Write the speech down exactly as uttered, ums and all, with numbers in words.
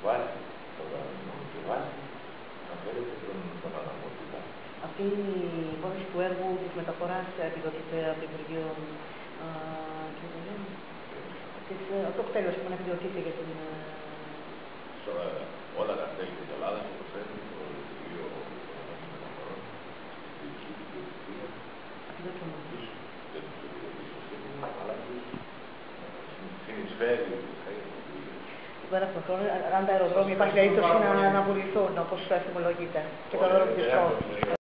βάσει, και βάσει να φέρετε τον, τον αναμόρφωτα. Αυτή η υπόθεση του έργου της μεταφοράς επιδοτείται από το Υπουργείο το κτέλος που επιδοτείται για την... Όλα τα τέλη της Ελλάδας, όπως θέλει, το Υπουργείο Μεταφορών, η διοικητική ιδιοκτησία, δεν τους επιδοτήσει σίγουρα, αλλά τους συνεισφέρει πέρα από τον χρόνο, αν τα αεροδρόμια υπάρχει περίπτωση να αναβοληθούν, όπως θυμολογείται, και το δρόμο της